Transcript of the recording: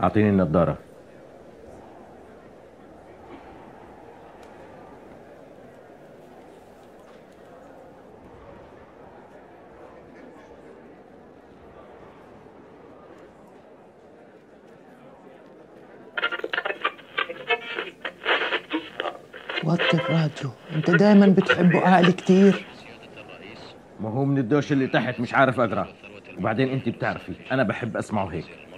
اعطيني النضاره. وطي الراديو، انت دايما بتحبه اعلى كتير. ما هو من الدوش اللي تحت مش عارف اقرا، وبعدين انت بتعرفي انا بحب اسمعه هيك.